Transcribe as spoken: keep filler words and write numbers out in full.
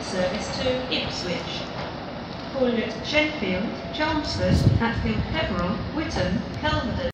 service to Ipswich. Calling at Sheffield, Chelmsford, Hatfield, Peveril, Whitton, Kelvedon.